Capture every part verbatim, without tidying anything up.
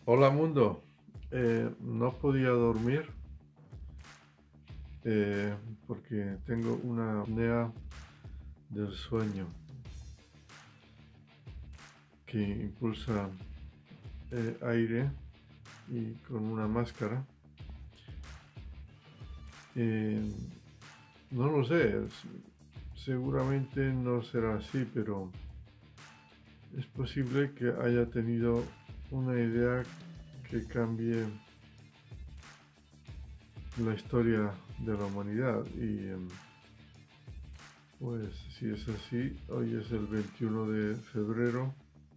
Hola mundo. Eh, no podía dormir eh, porque tengo una apnea del sueño que impulsa eh, aire y con una máscara. Eh, no lo sé, seguramente no será así, pero es posible que haya tenido una idea que cambie la historia de la humanidad y em, pues si es así, hoy es el veintiuno de febrero,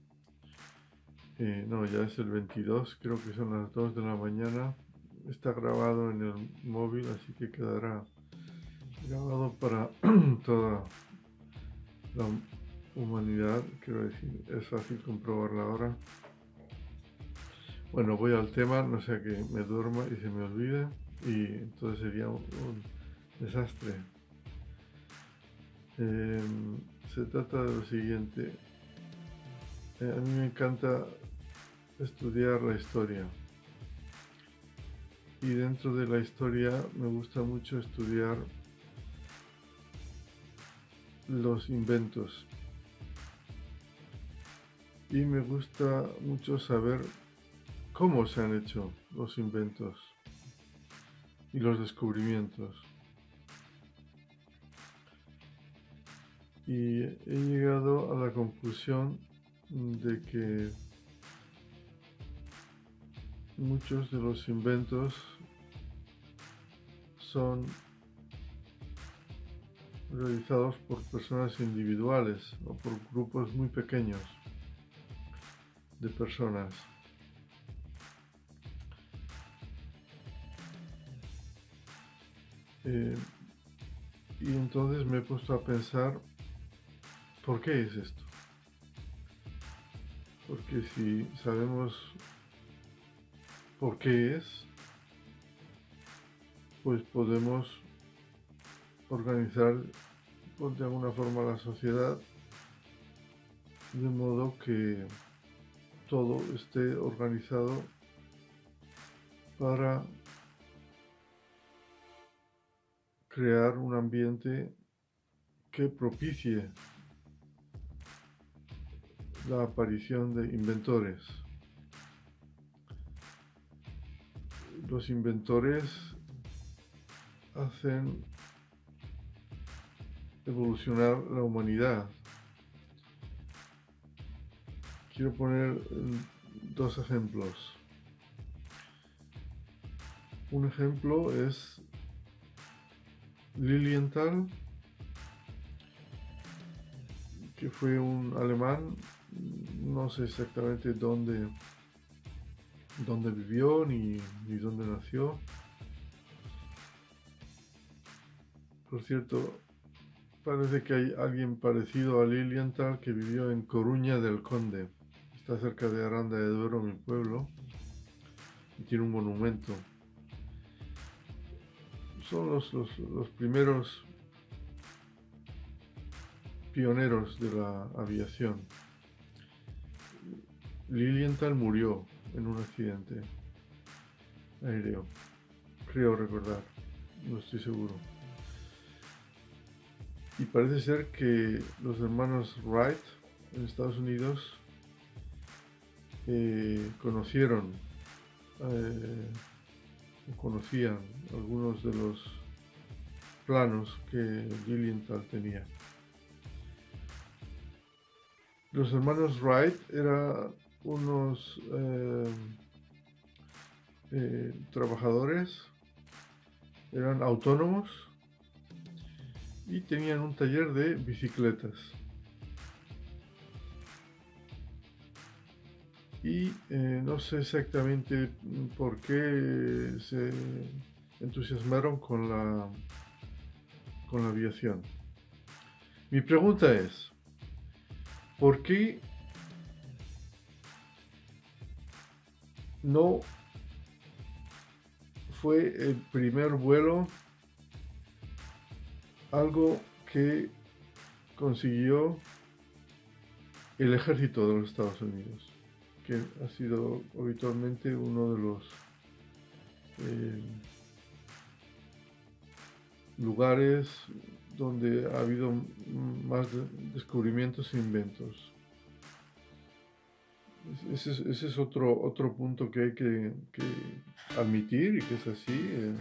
eh, no, ya es el veintidós, creo que son las dos de la mañana, está grabado en el móvil, así que quedará grabado para toda la humanidad, quiero decir, es fácil comprobarla ahora. Bueno, voy al tema, no sea que me duerma y se me olvide, y entonces sería un, un desastre. Eh, se trata de lo siguiente. Eh, a mí me encanta estudiar la historia y dentro de la historia me gusta mucho estudiar los inventos y me gusta mucho saber cómo se han hecho los inventos y los descubrimientos. Y he llegado a la conclusión de que muchos de los inventos son realizados por personas individuales o por grupos muy pequeños de personas. Eh, y entonces me he puesto a pensar, ¿por qué es esto? Porque si sabemos por qué es, pues podemos organizar pues, de alguna forma la sociedad de modo que todo esté organizado para crear un ambiente que propicie la aparición de inventores. Los inventores hacen evolucionar la humanidad. Quiero poner dos ejemplos. Un ejemplo es Lilienthal, que fue un alemán, no sé exactamente dónde, dónde vivió ni, ni dónde nació. Por cierto, parece que hay alguien parecido a Lilienthal que vivió en Coruña del Conde. Está cerca de Aranda de Duero, mi pueblo, y tiene un monumento. Son los, los, los primeros pioneros de la aviación. Lilienthal murió en un accidente aéreo, creo recordar, no estoy seguro. Y parece ser que los hermanos Wright en Estados Unidos eh, conocieron, eh, conocían algunos de los planos que Lilienthal tenía. Los hermanos Wright eran unos eh, eh, trabajadores, eran autónomos y tenían un taller de bicicletas. Y eh, no sé exactamente por qué se entusiasmaron con la, con la aviación. Mi pregunta es, ¿por qué no fue el primer vuelo algo que consiguió el ejército de los Estados Unidos, que ha sido habitualmente uno de los eh, lugares donde ha habido más descubrimientos e inventos. Ese es, ese es otro, otro punto que hay que, que admitir, y que es así. Eh,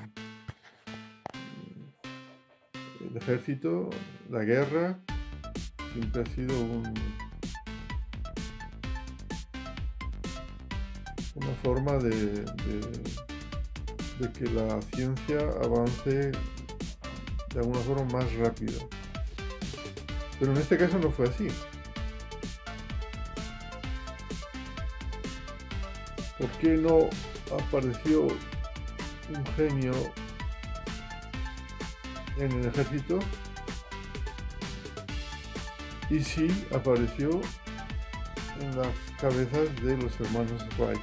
el ejército, la guerra, siempre ha sido un, una forma de, de, de que la ciencia avance de alguna forma más rápido. Pero en este caso no fue así. ¿Por qué no apareció un genio en el ejército? Y sí apareció en las cabezas de los hermanos Wright.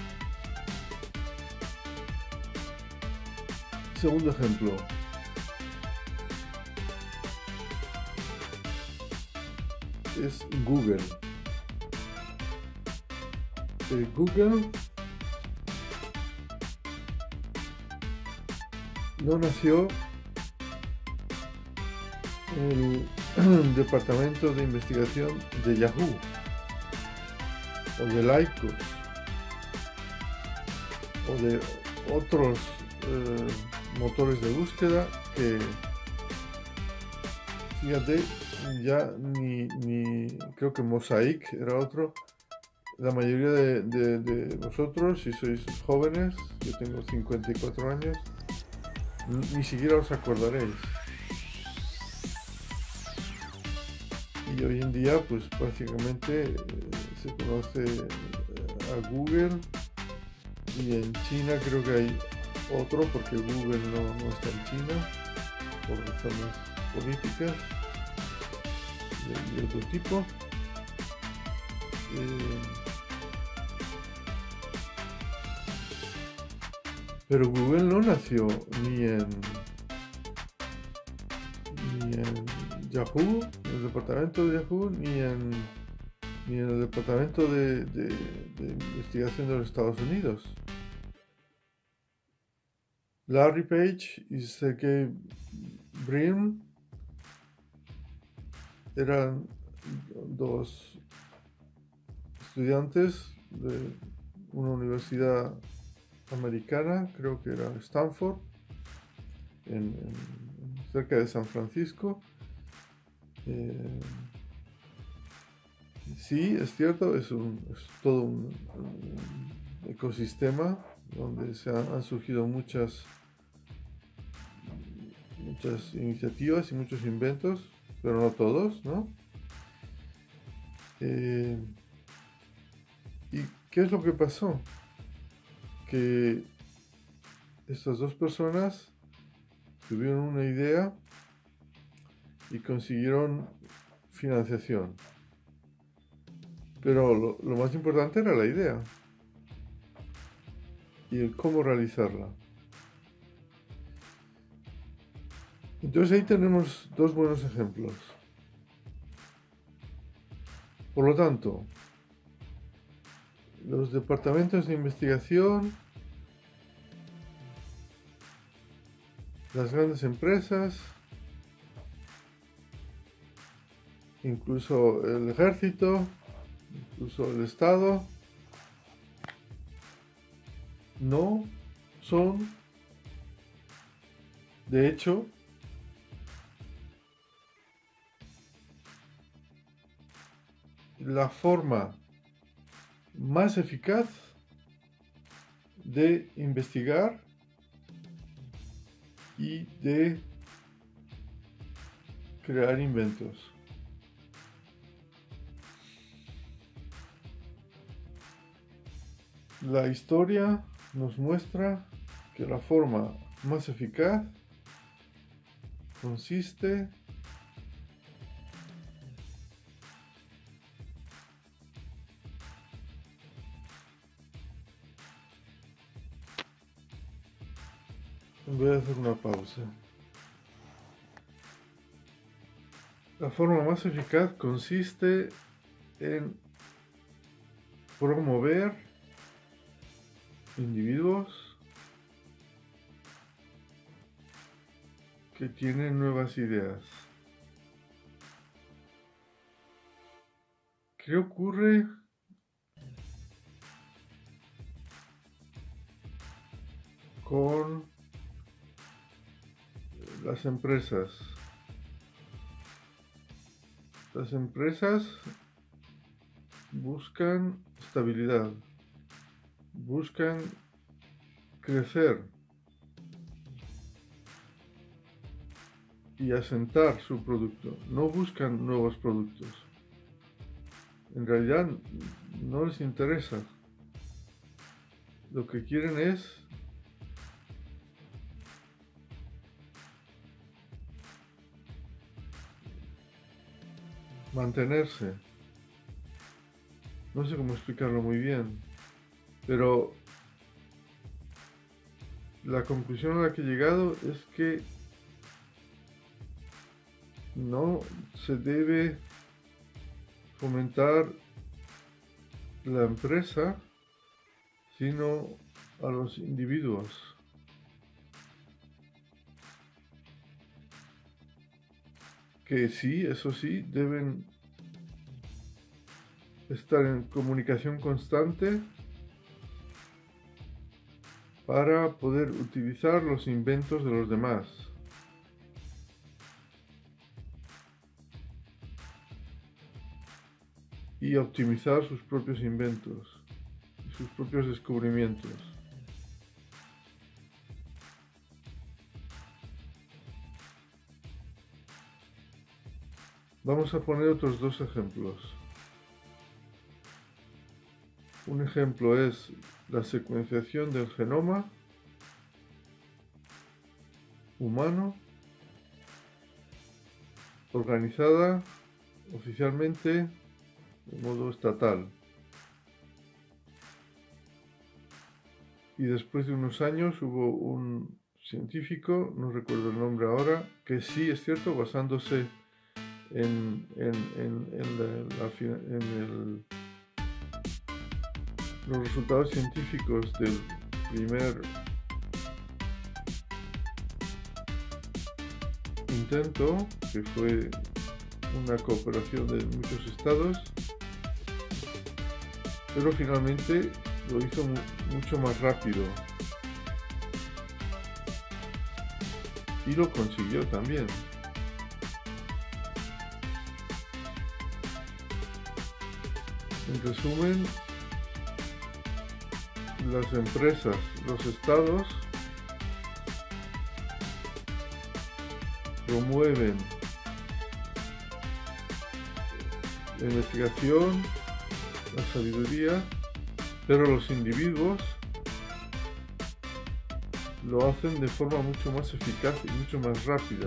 Segundo ejemplo. Es Google. Eh, Google no nació en el departamento de investigación de Yahoo o de Lycos o de otros eh, motores de búsqueda que, fíjate, ya ni, ni creo que Mosaic era otro. La mayoría de, de, de vosotros, si sois jóvenes, yo tengo cincuenta y cuatro años, ni siquiera os acordaréis. Y hoy en día, pues prácticamente eh, se conoce eh, a Google, y en China creo que hay otro, porque Google no, no está en China por razones políticas de, de otro tipo. Eh, pero Google no nació ni en ni en Yahoo, en el departamento de Yahoo, ni en ni en el departamento de, de, de investigación de los Estados Unidos. Larry Page y Sergey Brin eran dos estudiantes de una universidad americana, creo que era Stanford, en, en, cerca de San Francisco. Eh, sí, es cierto, es, un, es todo un, un ecosistema donde se han, han surgido muchas muchas iniciativas y muchos inventos, pero no todos, ¿no? Eh, ¿Y qué es lo que pasó? Que estas dos personas tuvieron una idea y consiguieron financiación. Pero lo, lo más importante era la idea y el cómo realizarla. Entonces ahí tenemos dos buenos ejemplos. Por lo tanto, los departamentos de investigación, las grandes empresas, incluso el ejército, incluso el Estado, no son, de hecho, la forma más eficaz de investigar y de crear inventos. La historia nos muestra que la forma más eficaz consiste voy a hacer una pausa. La forma más eficaz consiste en promover individuos que tienen nuevas ideas. ¿Qué ocurre con las empresas? Las empresas buscan estabilidad, buscan crecer y asentar su producto, no buscan nuevos productos. En realidad no les interesa. Lo que quieren es mantenerse. No sé cómo explicarlo muy bien, pero la conclusión a la que he llegado es que no se debe fomentar la empresa, sino a los individuos. Que sí, eso sí, deben estar en comunicación constante para poder utilizar los inventos de los demás. Y optimizar sus propios inventos, sus propios descubrimientos. Vamos a poner otros dos ejemplos. Un ejemplo es la secuenciación del genoma humano organizada oficialmente de modo estatal. Y después de unos años hubo un científico, no recuerdo el nombre ahora, que sí es cierto, basándose en, en, en, en, la, la, en el, los resultados científicos del primer intento, que fue una cooperación de muchos estados, pero finalmente lo hizo mu mucho más rápido y lo consiguió también. En resumen, las empresas, los estados promueven la investigación, la sabiduría, pero los individuos lo hacen de forma mucho más eficaz y mucho más rápida.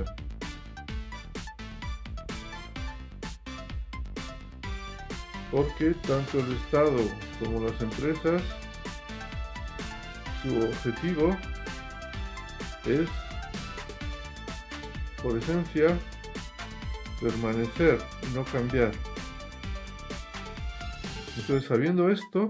Porque tanto el Estado como las empresas, su objetivo es, por esencia, permanecer y no cambiar. Entonces, sabiendo esto,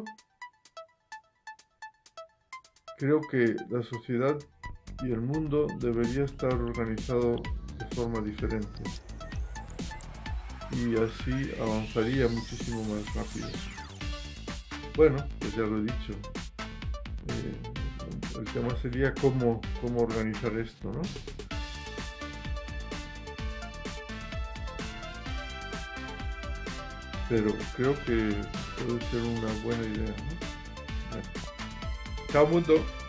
creo que la sociedad y el mundo debería estar organizado de forma diferente. Y así avanzaría muchísimo más rápido. Bueno, pues ya lo he dicho. Eh, el tema sería cómo, cómo organizar esto, ¿no? Pero creo que puede ser una buena idea, ¿no? Bueno. Chao mundo.